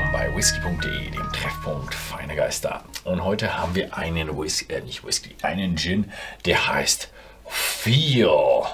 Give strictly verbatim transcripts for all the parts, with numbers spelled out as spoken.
willkommen bei whisky punkt de, dem Treffpunkt feiner Geister. Und heute haben wir einen Whisky, äh nicht Whisky, einen Gin, der heißt Feel.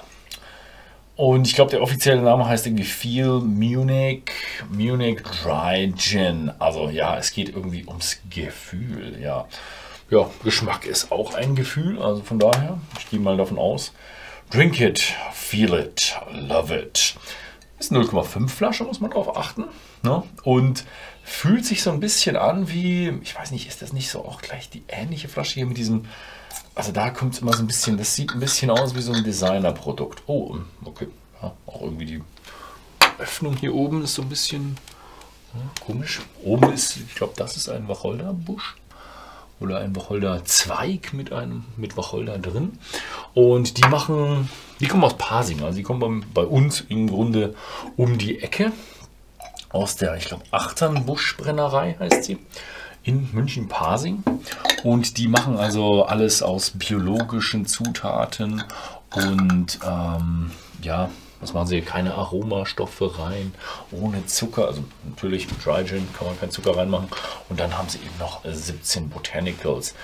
Und ich glaube, der offizielle Name heißt irgendwie Feel Munich, Munich Dry Gin. Also ja, es geht irgendwie ums Gefühl, ja. Ja, Geschmack ist auch ein Gefühl, also von daher, ich gehe mal davon aus. Drink it, feel it, love it. Ist null Komma fünf Flasche, muss man drauf achten. Ne? Und fühlt sich so ein bisschen an wie, ich weiß nicht, ist das nicht so auch gleich die ähnliche Flasche hier mit diesem, also da kommt es immer so ein bisschen, das sieht ein bisschen aus wie so ein Designerprodukt. Oh, okay, ja, auch irgendwie die Öffnung hier oben ist so ein bisschen ja, komisch. Oben ist, ich glaube, das ist ein Wacholderbusch. Oder ein Wacholderzweig mit einem mit Wacholder drin. Und die machen, die kommen aus Pasing, also die kommen bei, bei uns im Grunde um die Ecke. Aus der, ich glaube, Achternbusch-Brennerei heißt sie, in München-Pasing. Und die machen also alles aus biologischen Zutaten und ähm, ja, was machen sie? Keine Aromastoffe rein, ohne Zucker. Also natürlich mit Dry Gin kann man keinen Zucker reinmachen. Und dann haben sie eben noch siebzehn Botanicals.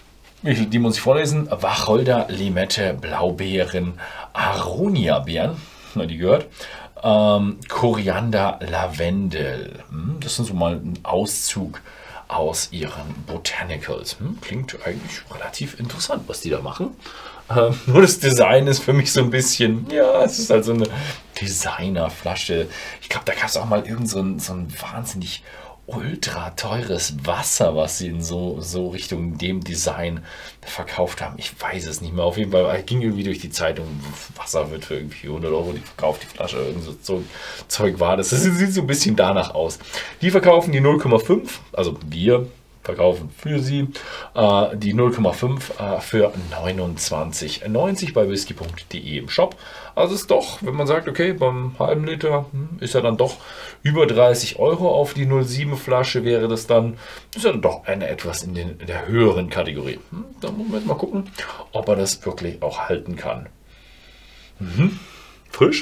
Die muss ich vorlesen. Wacholder, Limette, Blaubeeren, Aronia-Beeren. Na, die gehört. Ähm, Koriander, Lavendel. Das sind so mal ein Auszug aus ihren Botanicals. Hm, klingt eigentlich relativ interessant, was die da machen. Ähm, nur das Design ist für mich so ein bisschen, ja, es ist halt so eine Designerflasche. Ich glaube, da gab es auch mal irgend so ein, so ein wahnsinnig ultra teures Wasser, was sie in so, so Richtung dem Design verkauft haben. Ich weiß es nicht mehr. Auf jeden Fall ging irgendwie durch die Zeitung, Wasser wird für irgendwie hundert Euro die verkauft, die Flasche, irgend so Zeug war das. Das sieht so ein bisschen danach aus. Die verkaufen die null Komma fünf, also wir verkaufen für sie äh, die null Komma fünf äh, für neunundzwanzig neunzig bei whisky punkt de im Shop. Also ist doch, wenn man sagt, okay, beim halben Liter hm, ist ja dann doch über dreißig Euro auf die null Komma sieben Flasche wäre das dann, ist ja dann doch eine etwas in, den, in der höheren Kategorie. Hm, da muss man jetzt mal gucken, ob er das wirklich auch halten kann. Mhm. Frisch.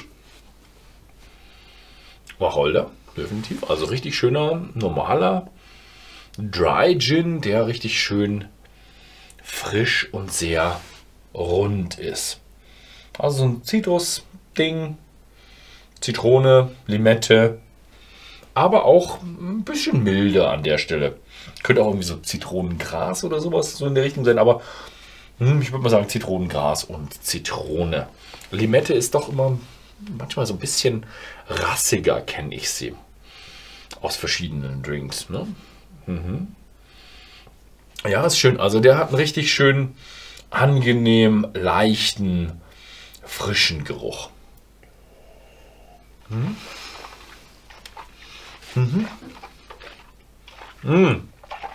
Wacholder, definitiv. Also richtig schöner, normaler Dry Gin, der richtig schön frisch und sehr rund ist. Also so ein Zitrus-Ding, Zitrone, Limette, aber auch ein bisschen milder an der Stelle. Könnte auch irgendwie so Zitronengras oder sowas so in der Richtung sein, aber hm, ich würde mal sagen Zitronengras und Zitrone. Limette ist doch immer manchmal so ein bisschen rassiger, kenne ich sie. Aus verschiedenen Drinks, ne? Mhm. Ja, ist schön. Also der hat einen richtig schön angenehm, leichten, frischen Geruch. Mhm. Mhm. Mhm.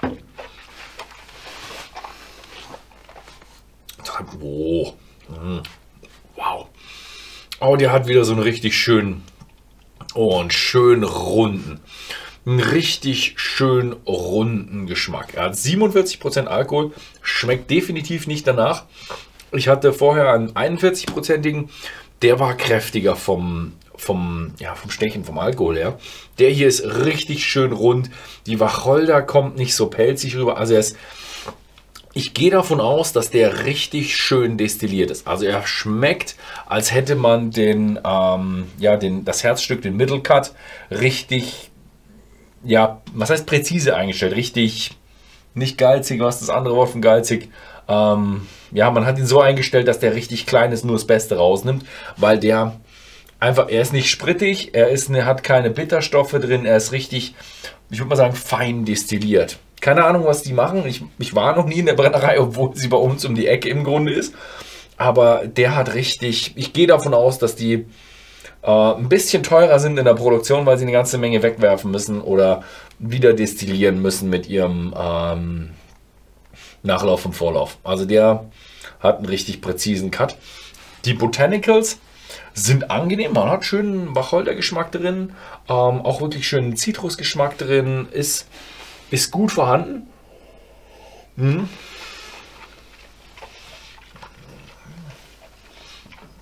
Oh. Mhm. Wow. Oh, der hat wieder so einen richtig schönen, oh, einen schön runden. Einen richtig schön runden Geschmack. Er hat siebenundvierzig Prozent Alkohol, schmeckt definitiv nicht danach. Ich hatte vorher einen einundvierzig-prozentigen, der war kräftiger vom, vom, ja, vom Stechen, vom Alkohol her. Der hier ist richtig schön rund. Die Wacholder kommt nicht so pelzig rüber. Also er ist, ich gehe davon aus, dass der richtig schön destilliert ist. Also er schmeckt, als hätte man den, ähm, ja, den, das Herzstück, den Middle Cut, richtig, ja, was heißt präzise eingestellt, richtig, nicht geizig, was ist das andere Wort von geizig, ähm, ja, man hat ihn so eingestellt, dass der richtig klein ist, nur das Beste rausnimmt, weil der einfach, er ist nicht sprittig, er ist, er hat keine Bitterstoffe drin, er ist richtig, ich würde mal sagen, fein destilliert. Keine Ahnung, was die machen, ich, ich war noch nie in der Brennerei, obwohl sie bei uns um die Ecke im Grunde ist, aber der hat richtig, ich gehe davon aus, dass die Uh, ein bisschen teurer sind in der Produktion, weil sie eine ganze Menge wegwerfen müssen oder wieder destillieren müssen mit ihrem ähm, Nachlauf und Vorlauf. Also der hat einen richtig präzisen Cut. Die Botanicals sind angenehm, man hat schönen Wacholdergeschmack drin, ähm, auch wirklich schönen Zitrusgeschmack drin, ist, ist gut vorhanden. Mhm.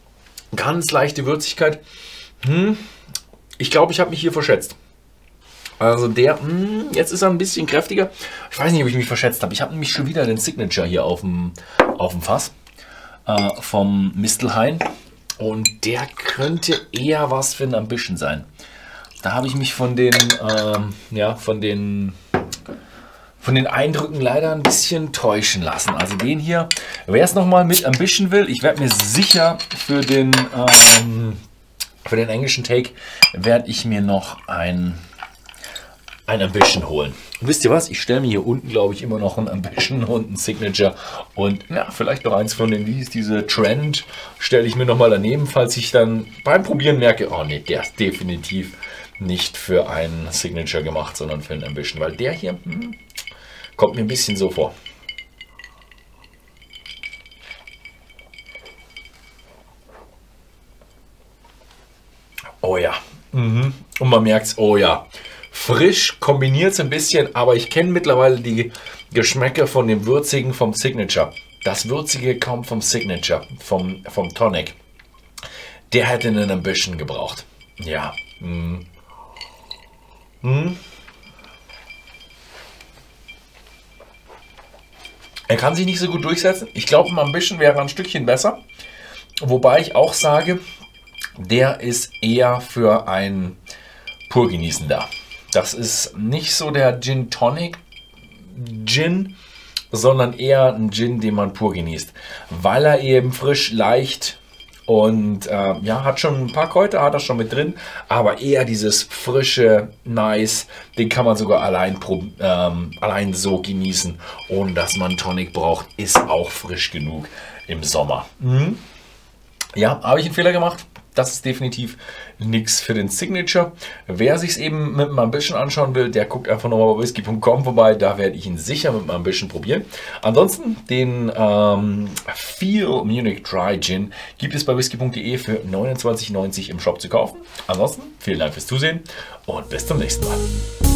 Ganz leichte Würzigkeit. Hm. Ich glaube, ich habe mich hier verschätzt. Also der, mh, jetzt ist er ein bisschen kräftiger. Ich weiß nicht, ob ich mich verschätzt habe. Ich habe nämlich schon wieder den Signature hier auf dem, auf dem Fass äh, vom Mistelhain. Und der könnte eher was für ein Ambition sein. Da habe ich mich von den, ähm, ja, von den, von den Eindrücken leider ein bisschen täuschen lassen. Also den hier, wer es nochmal mit Ambition will, ich werde mir sicher für den, ähm, für den englischen Take, werde ich mir noch ein, ein Ambition holen. Und wisst ihr was? Ich stelle mir hier unten, glaube ich, immer noch ein Ambition und ein Signature. Und ja, vielleicht noch eins von den Lees, diese Trend, stelle ich mir nochmal daneben, falls ich dann beim Probieren merke, oh ne, der ist definitiv nicht für ein Signature gemacht, sondern für ein Ambition. Weil der hier hm, kommt mir ein bisschen so vor. Oh ja. Mhm. Und man merkt es, oh ja. Frisch, kombiniert es ein bisschen, aber ich kenne mittlerweile die Geschmäcker von dem Würzigen vom Signature. Das Würzige kommt vom Signature, vom, vom Tonic. Der hätte einen Ambition gebraucht. Ja. Mm. Mm. Er kann sich nicht so gut durchsetzen. Ich glaube, ein Ambition wäre ein Stückchen besser. Wobei ich auch sage, der ist eher für ein Purgenießen da. Das ist nicht so der Gin Tonic Gin, sondern eher ein Gin, den man pur genießt. Weil er eben frisch, leicht und äh, ja, hat schon ein paar Kräuter, hat er schon mit drin, aber eher dieses frische, nice, den kann man sogar allein, ähm, allein so genießen, ohne dass man Tonic braucht, ist auch frisch genug im Sommer. Mhm. Ja, habe ich einen Fehler gemacht? Das ist definitiv nichts für den Signature. Wer sich es eben mit einem Ambition anschauen will, der guckt einfach nochmal bei whisky punkt com vorbei. Da werde ich ihn sicher mit einem Ambition probieren. Ansonsten den ähm, Feel Munich Dry Gin gibt es bei whisky punkt de für neunundzwanzig neunzig im Shop zu kaufen. Ansonsten vielen Dank fürs Zusehen und bis zum nächsten Mal.